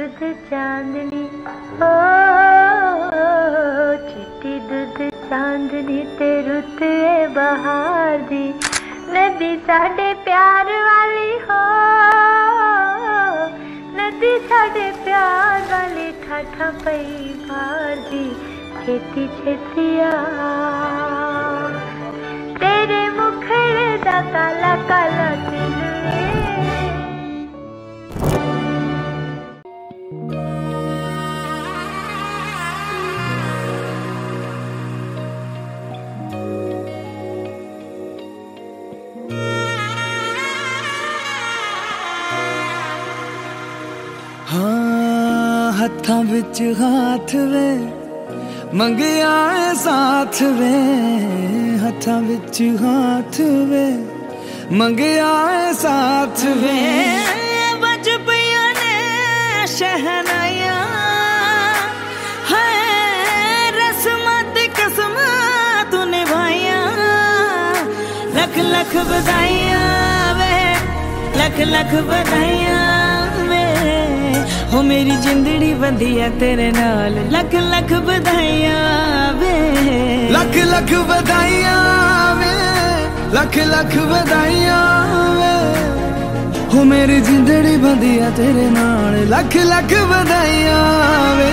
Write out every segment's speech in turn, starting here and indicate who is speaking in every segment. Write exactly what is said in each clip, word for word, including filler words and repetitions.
Speaker 1: दुध चांदनी ओ चिट्टी दुध चांदनी ते रुत ए बहार दी नदी साडे प्यार वाली हो नदी साडे प्यार वाली ठाठा पई भार दी छेती छेती आ तेरे मुखड़े दा काला काला दिल
Speaker 2: हाँ हत्थां विच हाथ वे मंगिया साथ वे हत्थां विच हाथ वे मंगिया साथ वे बज पिया ने शहनाया है रस्मां दी कसमां तू निभाया लख लख बधाइयां वे लख लख बधाइयां हो मेरी जिंदड़ी बंधी है तेरे नाल लख लख बधाइयां वे लख लख बधाइयां वे लख लख बधाइयां वे हो मेरी जिंदड़ी बंधी है तेरे नाल लख लख बधाइयां वे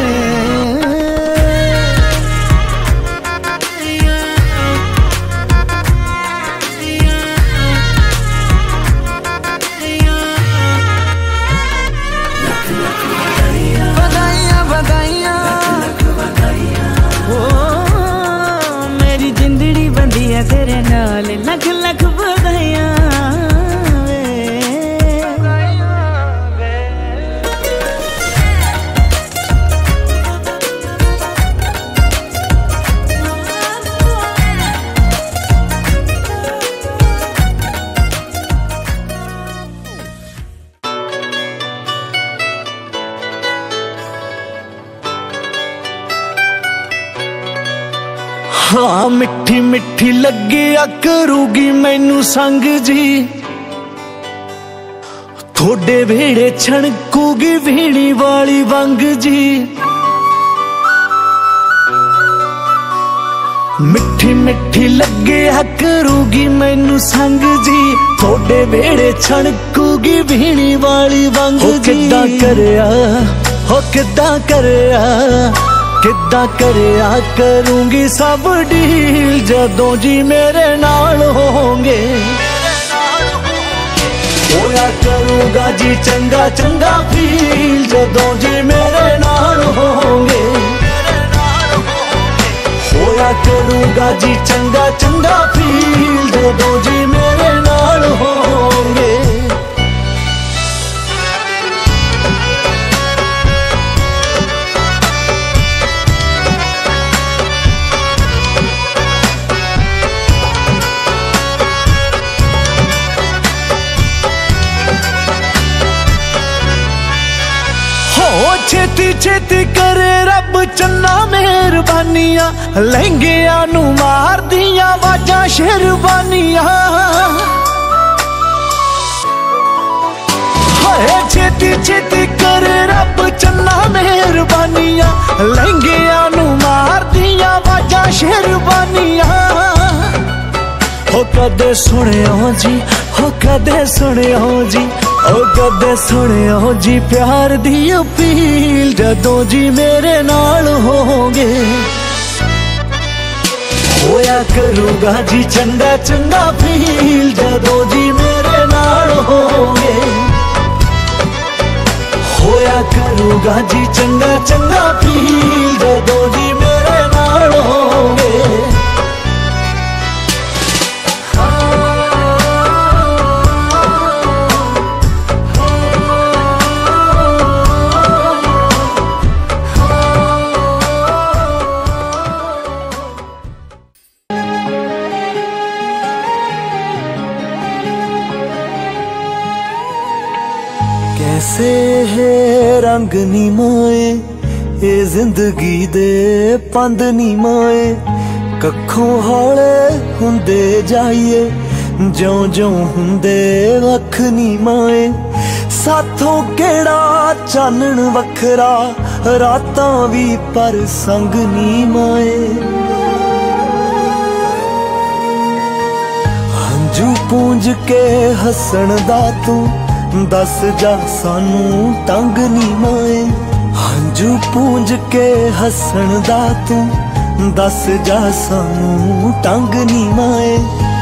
Speaker 2: तेरे नाल लख लख बधाइयां हाँ मिठी मिठी लगे करूगी मैनू संग जी थोड़े वेड़े छणकूगी वीणी वाली वंग जी मिठी मिठी लगे करूगी मैनू संग जी थोड़े वेड़े छणकूगी वीणी वाली वंग जी किद्दां करया हो किद्दां करया किद्दां करया करूंगी सब डील जदों जी मेरे नाल होंगे होया करूंगा जी चंगा चंगा फील जदों जी मेरे नाल होंगे होया करूंगा जी चंगा चंगा फील जदों जी मेरे नाल होंगे छेती छेती करे रब चन्ना मेहरबानियां लहंगिया नू मार दिया वाजा शेरवानियां हाय छेती छेती करे रब चन्ना मेहरबानियां लहंगिया नू मार दिया वाजा शेरवानियां हो कदे सुनियो जी हो कदे सुनियो जी ओ कदे सुनियो जी प्यार दी अपील जदों जी मेरे नाल होंगे होया करूंगा जी चंगा चंगा फील जदों जी मेरे नाल होंगे होया करूंगा जी चंगा चंगा फील जदों जी मेरे नाल होंगे कैसे है रंग नी माए ये जिंदगी दे पंद नी माए कखों हौले हुंदे जाइए ज्यों ज्यों हुंदे वख नी माए साथों केड़ा चानन वखरा, रातां भी पर संग नी माए। हंझू पूंज के हसन दा तू दस जा सानू टंग नी माए। हंझू पूंज के हसन दा तू दस जा सानू टंग नी माए।